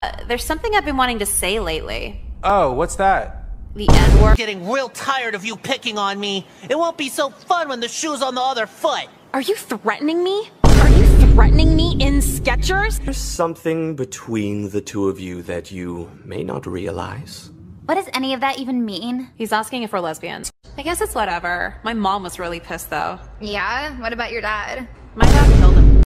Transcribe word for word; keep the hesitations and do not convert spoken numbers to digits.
There's something I've been wanting to say lately. Oh, what's that? The N-word. Getting real tired of you picking on me. It won't be so fun when the shoe's on the other foot. Are you threatening me? Are you threatening me in Skechers? There's something between the two of you that you may not realize. What does any of that even mean? He's asking if we're lesbians. I guess it's whatever. My mom was really pissed though. Yeah? What about your dad? My dad killed him.